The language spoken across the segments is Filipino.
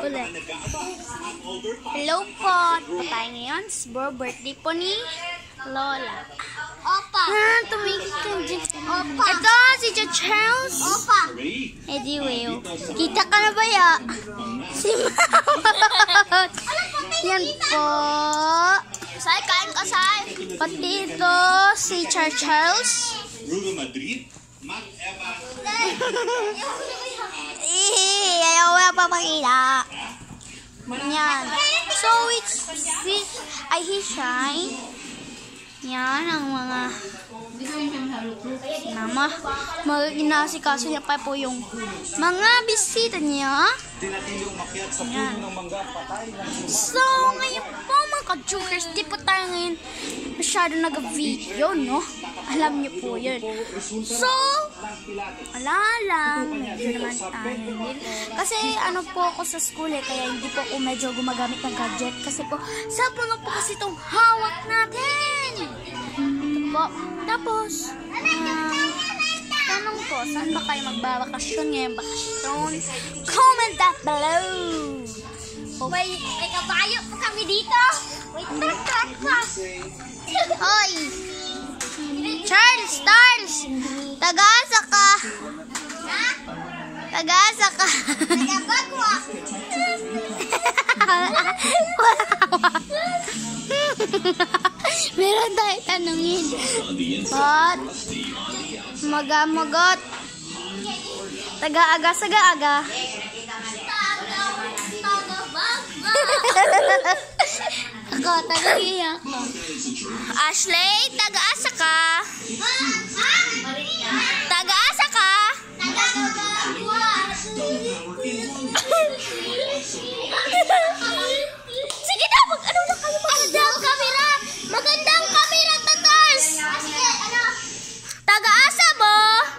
Ulit. Hello po. Ito tayo ngayon. Birthday po ni Lola. Opa. Tumigil ka dyan. Opa. Ito, si Charles. Opa. Anyway, kita ka na ba ya? Si Mama. Yan po. Say, kain ka, say. Pati ito, si Charles. Bruno Madrid, Matt Evans. Ayaw mo na papakita. Yan. So, he's shine. Yan ang mga inasikaso niya pa po yung mga bisita niya. Yan. So, ngayon po mga ka-jokers, di po tayo ngayon masyado nag-video, no? Alam niyo po yun. So, wala lang. Medyo naman tayo. Kasi ano po ako sa school kaya hindi po ako medyo gumagamit ng gadget. Kasi po, cellphone lang po kasi itong hawak natin. Ito po. Tapos, tanong po, saan ba kayo magbabakasyon ngayong bakasyon? Comment that below. May kabayo pa kami dito. Wait, trak. Hoy! Charles! Tagasa ka! Tagasa ka! Nagabagwa. Meron tayo tanungin. Ba't? Maga-magot. Taga-aga, saga-aga. Ako, taga-iya ako. Ashley, taga-asa ka. Taga-asa ka. Sige na, mag-ano na kayo. Magandang kamera. Magandang kamera, tatas. Taga-asa mo.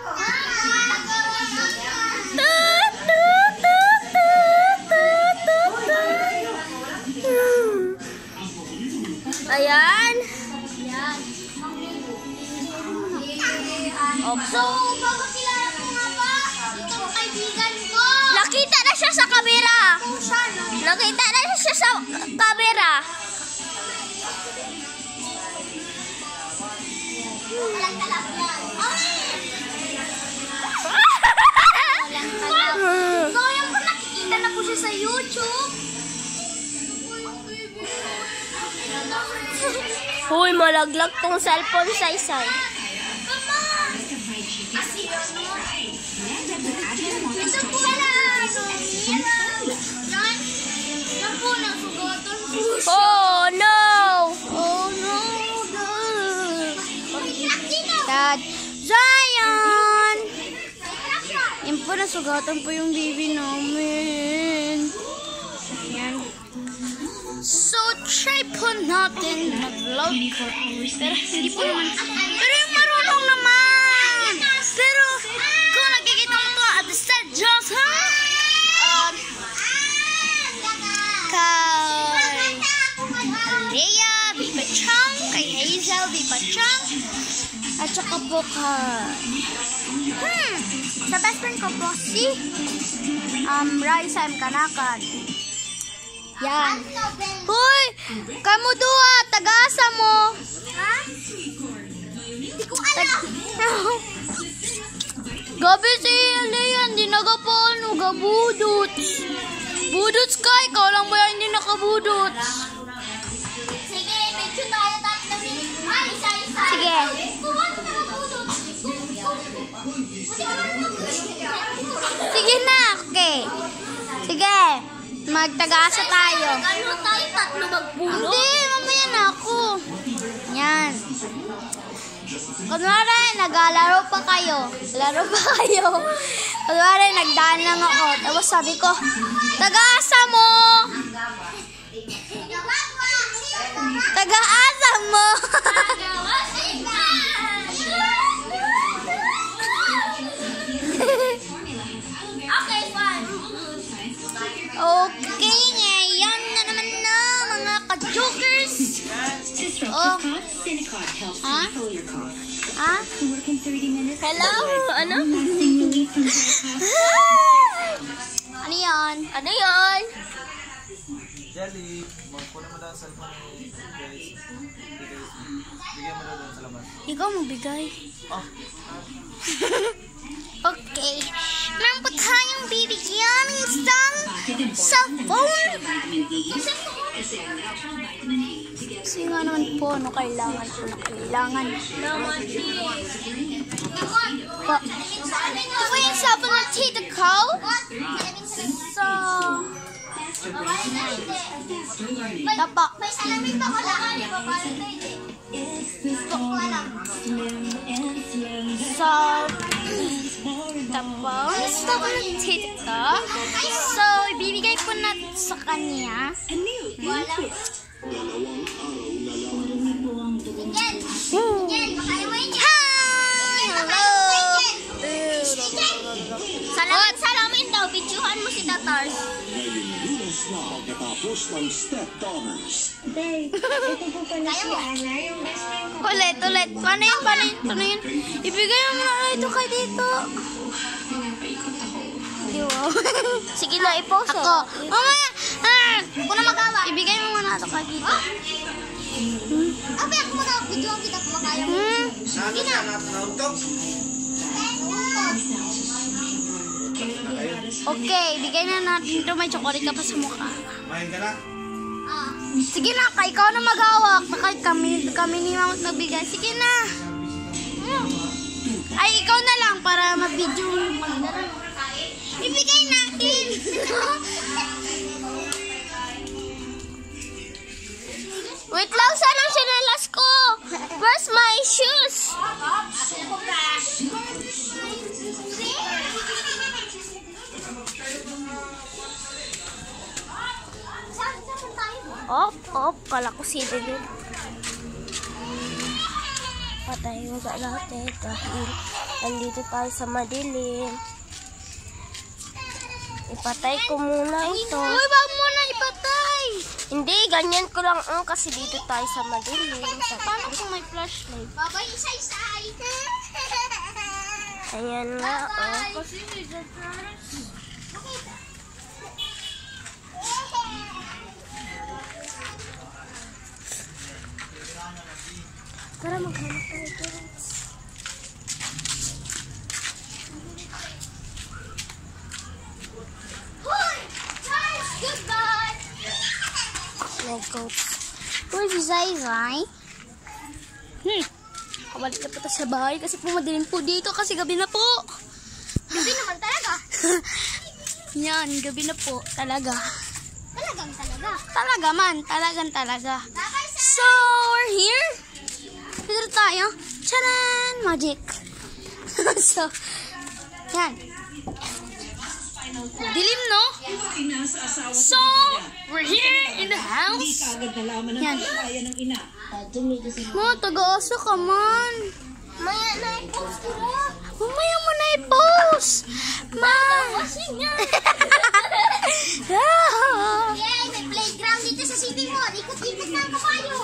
Ayan. So, magkakilala ko nga ba? Ito ang kaibigan ko. Nakita na siya sa kamera. Nakita na siya sa kamera. Talag-talag yan. So, yung po nakikita na po siya sa YouTube. Uy, malaglag tong cellphone sa isay. Ito po na. Yan po, nasugoton po siya. Oh no! Oh no! Dad, Zion! Yan po, nasugatan po yung baby namin. Yan. So, try po natin mag-vlog. Pero hindi po naman. Pero yung marunong naman. Pero, kung nakikita mo to at the set just, ha? Kay Rhea Bipachang, kay Hazel Bipachang, at saka po sa best friend ko po si Raisa M. Kanakan. Yan. Hoy! Kamu dua, tagasa mo. Ha? Hindi ko alam. Gabi si Leon, di nagapano, gabudots. Budots ka, ikaw lang ba yan hindi nakabudots? Sige, medyo tayo tatlo. Ay, isa-isa. Sige. Sige na, okay. Sige, magtagasa tayo. Ano tayo tatlo magbulo? Hindi, mamaya na ako. Yan. Kunwari, naglalaro pa kayo. Laro pa kayo. Kunwari, nagdaan lang ako. Tapos sabi ko, tagaasa mo. Tagaasa mo. Okay, fine. Okay, ngayon na naman na mga ka-jokers. Oh. Ha? Ha? Hello? Ano? Ano yan? Ano yan? Jelly, magpunin mo daw ang cellphone ni guys. Bigyan mo daw doon sa labas. Ikaw mo bigay. Oh, Okay. Nang po tayong bibigyan ng isang cellphone. Kasi nga naman po, ano kailangan po na kailangan. Po. Ito po yung cellphone ng tita ko. So, tapo. May salamin pa wala. So, tapos, ito po ng tita ko. So, ibibigay ko na sa kanya. Wala. Yan, makaya mo yun. Hi! Hello! Salamin daw. Videohan mo si Tatars. Ngayong lunes na pagkatapos ng stepdaughters. Kaya mo. Ulit. Paano yun? Ibigay mo na ito kay dito. Wow. Sige na, i-post Ako. Mamaya. Kung na magawa. Ibigay mo muna ito kay dito. Abi, ako muna. Videohan kita kung makaya mo. Nano siya nautok? Okay, bigay na natin ito. May chocolate ka pa sa mukha. Mahin ka na? Sige na, ikaw na maghawak. Kahit kami ni Mama nagbigay. Sige na. Ay, ikaw na lang para ma-video. Ibigay natin. Wait lang, saan ang sinelas ko? Where's my shoes? Op, kala ko si David. Patay mo sa natin dahil nandito tayo sa madilim. Ipatay ko muna ito. Uy, wag mo na ipatay! Hindi, ganyan ko lang kasi dito tayo sa madilim. Paano kung may flashlight? Babay, isa-isay. Ayan nga, Tara, maghanap tayo guys. Hoy! Charles, goodbye! My goats. Where's si Zai? Kabalik na po tayo sa bahay kasi po madilim po dito kasi gabi na po. Gabi naman talaga. Yan, gabi na po. Talaga. Talagang talaga. Talagang talaga. So, we're here. Dito tayo. Charan! Magic. So, yan. Dilim, no? So, we're here in the house. Yan. Mo, taga-asa ka man. Maya na i-post ko mo. Mamaya mo na i-post. Ma! Washing niya. Yay, may playground dito sa city mo. Ikot-ikot na ang kapayo.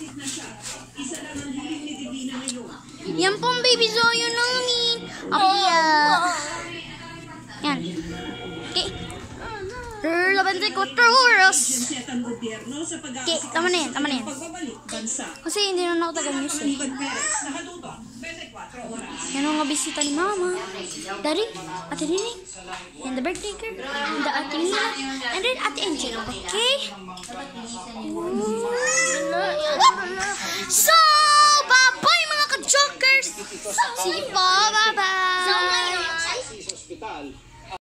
Yan pong baby Zoyo namin. Yan. Okay. Labantay ko turos. Okay, tama na yan. Kasi hindi na ako taga-news eh. Yan ang mga bisita ni Mama. Daddy, Ate Nini, and the birthday girl, and the Ate Mila, and then Ate Angel. Okay? So, bye-bye mga ka-jokers! See you po, bye-bye!